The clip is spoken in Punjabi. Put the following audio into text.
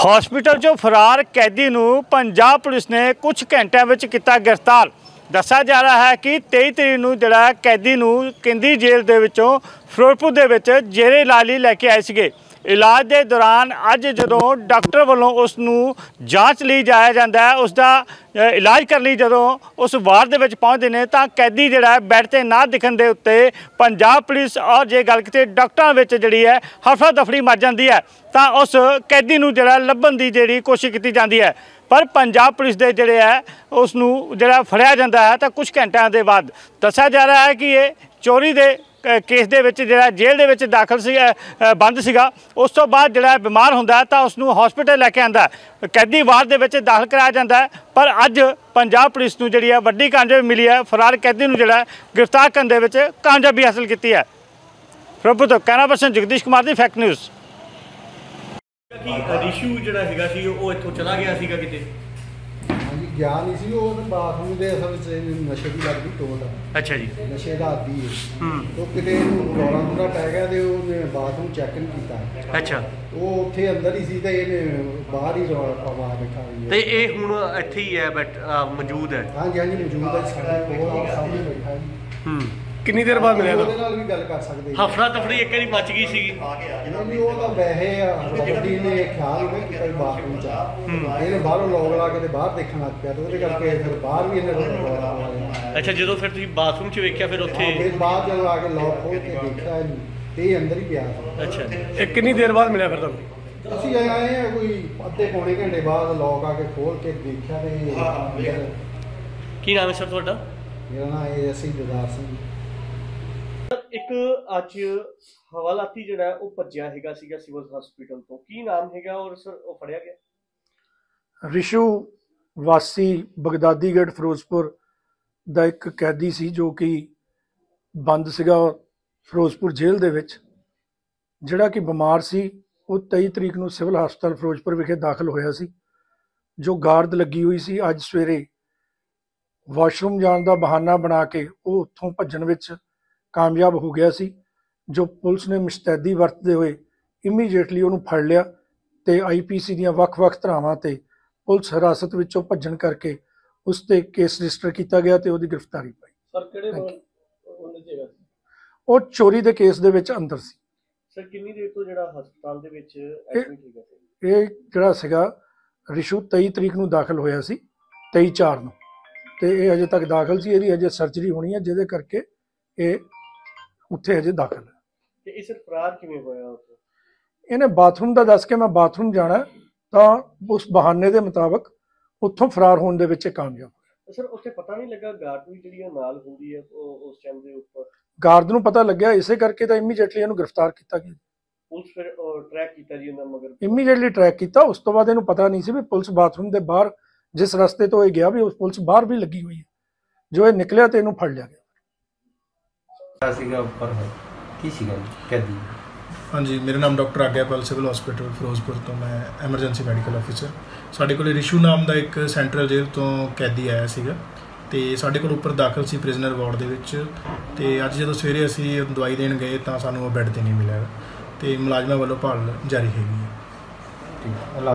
हॉस्पिटल चों फरार कैदी नूं पंजाब पुलिस ने कुछ घंटिਆਂ ਵਿੱਚ ਕੀਤਾ गिरफ्तार। दस्सिया जा रहा है कि 23 तरीक नूं ਜਿਹੜਾ कैदी नूं केंद्री जेल ਦੇ ਵਿੱਚੋਂ ਫਿਰੋਜ਼ਪੁਰ ਦੇ ਵਿੱਚ ਜੇਰੇ ਇਲਾਜ ਲਈ ਲੈ ਕੇ ਆਏ ਸੀਗੇ। इलाज के दौरान अज जो डॉक्टर वालों उसनूं जांच ली जाया जाता है, उसका इलाज कर ली जो उस वार्ड के पहुँचते हैं तो कैदी जोड़ा बैड से ना दिखने के उत्ते पंजाब पुलिस और जे गल की डॉक्टरों में जी है हफड़ा दफड़ी मच जाती है तो उस कैदी नूं जोड़ा लभन की जी कोशिश की जाती है। पर पंजाब पुलिस के जोड़े है उसनूं जोड़ा फड़िया जाता है तो कुछ घंटिਆਂ के बाद दस्सिया जा रहा है कि ये चोरी के केस दे विच जिहड़ा जेल दे विच दाखल सी बंद सीगा। उस तो बाद जिहड़ा बीमार हुंदा है तां उसनूं हॉस्पिटल लैके आंदा कैदी वार्ड दे विच दाखल कराया जाता है। पर अज पंजाब पुलिस नूं जिहड़ी है वड्डी कामयाबी मिली है, फरार कैदी नूं जिहड़ा गिरफ्तार करने दे विच कामयाबी हासिल की है। फिरोजपुर तो camera person Jagdish Kumar the fact news. Rishu जिहड़ा हैगा सी ओह इत्थों चला गया सीगा किते ਗਿਆ नहीं सी बाथरूम के असल नशे की लगती टोट है। अच्छा जी, नशे का आदी है तो कितने दौरा दूरा पै गया तो उन्हें बाथरूम चैक नहीं किया। अच्छा, वो उत्थे अंदर ही सी तो इन्हें बाहर ही रौला बैठा ते ये हुण इत्थे ही है बट मौजूद है। हाँ जी, हाँ जी मौजूद है, साढ़े कोल सामने बैठा जी। कितनी देर बाद मिला ਉਹਦੇ ਨਾਲ ਵੀ ਗੱਲ ਕਰ ਸਕਦੇ ਹਾਂ। हफड़ा तफड़ी एक बारी मच गई सी ਨਹੀਂ ਉਹ ਤਾਂ ਵੈਸੇ ਆ ਵੱਡੀ ਨੇ ਖਿਆਲ ਨਹੀਂ ਕੀਤਾ ਬਾਥਰੂਮ ਚ ਇਹਨੇ ਬਾਹਰੋਂ ਲੋਕ ਲਾ ਕੇ ਤੇ ਬਾਹਰ ਦੇਖਣ ਲੱਗ ਪਿਆ ਤੇ ਉਹਦੇ ਕਰਕੇ ਫਿਰ ਬਾਹਰ ਵੀ ਇਹਨੇ ਰੌਲਾ ਪਾਇਆ। अच्छा, ਜਦੋਂ ਫਿਰ ਤੁਸੀਂ ਬਾਥਰੂਮ ਚ ਵੇਖਿਆ ਫਿਰ ਉੱਥੇ ਫਿਰ ਬਾਹਰ ਜਦੋਂ ਆ ਕੇ ਲੋਕ ਖੋਲ ਕੇ ਦੇਖਿਆ ਤੇ ਇਹ ਅੰਦਰ ਹੀ ਪਿਆ ਸੀ। ਅੱਛਾ, ਇਹ ਕਿੰਨੀ ਦੇਰ ਬਾਅਦ ਮਿਲਿਆ ਫਿਰ ਤੁਹਾਨੂੰ? ਅਸੀਂ ਆਏ ਆ ਕੋਈ ਅੱਧੇ ਪੌਣੇ ਘੰਟੇ ਬਾਅਦ ਲੋਕ ਆ ਕੇ ਖੋਲ ਕੇ ਦੇਖਿਆ ਤੇ ਕੀ ਨਾਮ ਹੈ ਸਰ ਤੁਹਾਡਾ? ਮੇਰਾ ਨਾਮ ਹੈ ਅਸੀਂ ਦਿਦਾਰ ਸਿੰਘ। ਇੱਕ ਅੱਜ ਹਵਾਲਾਤੀ ਜਿਹੜਾ ਉਹ ਭੱਜਿਆ ਹੈਗਾ ਸੀਗਾ ਸਿਵਲ ਹਸਪੀਟਲ ਤੋਂ, ਕੀ ਨਾਮ ਹੈਗਾ ਔਰ ਸਰ ਉਹ ਫੜਿਆ ਗਿਆ? ਰਿਸ਼ੂ ਵਾਸੀ ਬਗਦਾਦੀਗੜ੍ਹ ਫਿਰੋਜ਼ਪੁਰ ਦਾ ਇੱਕ ਕੈਦੀ ਸੀ ਜੋ ਕਿ ਬੰਦ ਸੀਗਾ ਫਿਰੋਜ਼ਪੁਰ ਜੇਲ੍ਹ ਦੇ ਵਿੱਚ, ਜਿਹੜਾ ਕਿ ਬਿਮਾਰ ਸੀ। ਉਹ 23 ਤਰੀਕ ਨੂੰ ਸਿਵਲ ਹਸਪਤਾਲ ਫਿਰੋਜ਼ਪੁਰ ਵਿਖੇ ਦਾਖਲ ਹੋਇਆ ਸੀ। ਜੋ ਗਾਰਡ ਲੱਗੀ ਹੋਈ ਸੀ ਅੱਜ ਸਵੇਰੇ ਵਾਸ਼ਰੂਮ ਜਾਣ ਦਾ ਬਹਾਨਾ ਬਣਾ ਕੇ ਉਹ ਉੱਥੋਂ ਭੱਜਣ ਵਿੱਚ ਕਾਮਯਾਬ ਹੋ ਗਿਆ ਸੀ। ਜੋ ਪੁਲਿਸ ਨੇ ਮੁਸਤੈਦੀ ਵਰਤਦੇ ਹੋਏ ਇਮੀਡੀਏਟਲੀ ਉਹਨੂੰ ਫੜ ਲਿਆ ਤੇ ਆਈਪੀਸੀ ਦੀਆਂ ਵੱਖ-ਵੱਖ ਧਾਰਾਵਾਂ ਤੇ ਪੁਲਿਸ ਹਿਰਾਸਤ ਵਿੱਚੋਂ ਭੱਜਣ ਕਰਕੇ ਉਸ ਤੇ ਕੇਸ ਰਜਿਸਟਰ ਕੀਤਾ ਗਿਆ ਤੇ ਉਹਦੀ ਗ੍ਰਿਫਤਾਰੀ ਪਾਈ। ਸਰ ਕਿਹੜੇ ਉਹਨੇ ਜਗ੍ਹਾ ਸੀ? ਉਹ ਚੋਰੀ ਦੇ ਕੇਸ ਦੇ ਵਿੱਚ ਅੰਦਰ ਸੀ। ਸਰ ਕਿੰਨੀ ਦੇਰ ਤੋਂ ਜਿਹੜਾ ਹਸਪਤਾਲ ਦੇ ਵਿੱਚ ਐਡਮਿਟ ਹੈਗਾ ਸੀ? ਇਹ ਜਿਹੜਾ ਸੀਗਾ ਰਿਸ਼ੂ 23 ਤਰੀਕ ਨੂੰ ਦਾਖਲ ਹੋਇਆ ਸੀ, 23/4 ਨੂੰ, ਤੇ ਇਹ ਅਜੇ ਤੱਕ ਦਾਖਲ ਸੀ। ਇਹਦੀ ਅਜੇ ਸਰਜਰੀ ਹੋਣੀ ਹੈ ਜਿਹਦੇ ਕਰਕੇ ਇਹ ਉੱਥੇ ਅਜੇ ਦਾਖਲ ਹੈ। ਤੇ ਇਹ ਸਰ ਫਰਾਰ ਕਿਵੇਂ ਹੋਇਆ? ਇਹਨੇ ਬਾਥਰੂਮ ਦਾ ਦੱਸ ਕੇ ਮੈਂ ਬਾਥਰੂਮ ਜਾਣਾ ਤਾਂ ਉਸ ਬਹਾਨੇ ਦੇ ਮੁਤਾਬਕ ਉੱਥੋਂ ਫਰਾਰ ਹੋਣ ਦੇ ਵਿੱਚ ਕਾਮਯਾਬ ਹੋਇਆ। ਸਰ ਉੱਥੇ ਪਤਾ ਨਹੀਂ ਲੱਗਾ ਗਾਰਡ ਵੀ ਜਿਹੜੀ ਨਾਲ ਹੁੰਦੀ ਹੈ ਉਸ ਟਾਈਮ ਦੇ ਉੱਪਰ? ਗਾਰਡ ਨੂੰ ਪਤਾ ਲੱਗਿਆ, ਇਸੇ ਕਰਕੇ ਤਾਂ ਇਮੀਡੀਏਟਲੀ ਇਹਨੂੰ ਗ੍ਰਿਫਤਾਰ ਕੀਤਾ ਗਿਆ। ਪੁਲਿਸ ਫਿਰ ਟਰੈਕ ਕੀਤਾ ਜੀ ਉਹਨਾਂ ਮਗਰ? ਇਮੀਡੀਏਟਲੀ ਟਰੈਕ ਕੀਤਾ। ਉਸ ਤੋਂ ਬਾਅਦ ਇਹਨੂੰ ਪਤਾ ਨਹੀਂ ਸੀ ਵੀ ਪੁਲਿਸ ਬਾਥਰੂਮ ਦੇ ਬਾਹਰ ਜਿਸ ਰਸਤੇ ਤੋਂ ਇਹ ਗਿਆ ਵੀ ਉਸ ਪੁਲਿਸ ਬਾਹਰ ਵੀ ਲੱਗੀ ਹੋਈ ਹੈ। ਜੋ ਇਹ ਨਿਕਲਿਆ ਤੇ ਇਹਨੂੰ ਫੜ ਲਿਆ ਗਿਆ। ਸੀਗਾ ਉੱਪਰ ਕੀ ਸੀਗਾ ਕੈਦੀ? ਹਾਂਜੀ, ਮੇਰਾ ਨਾਮ doctor Agyapal, civil hospital Firozpur ਤੋਂ ਮੈਂ ਐਮਰਜੈਂਸੀ ਮੈਡੀਕਲ ਆਫਿਸਰ। ਸਾਡੇ ਕੋਲ ਰਿਸ਼ੂ ਨਾਮ ਦਾ ਇੱਕ ਸੈਂਟਰਲ ਜੇਲ੍ਹ ਤੋਂ ਕੈਦੀ ਆਇਆ ਸੀਗਾ ਤੇ ਸਾਡੇ ਕੋਲ ਉੱਪਰ ਦਾਖਲ ਸੀ ਪ੍ਰਿਜ਼ਨਰ ਵਾਰਡ ਦੇ ਵਿੱਚ। ਤੇ ਅੱਜ ਜਦੋਂ ਸਵੇਰੇ ਅਸੀਂ ਦਵਾਈ ਦੇਣ ਗਏ ਤਾਂ ਸਾਨੂੰ ਉਹ ਬੈੱਡ ਤੇ ਨਹੀਂ ਮਿਲਿਆ ਤੇ ਮੁਲਾਜ਼ਮਾਂ ਵੱਲੋਂ ਭਾਲ ਜਾਰੀ ਹੈਗੀ ਹੈ।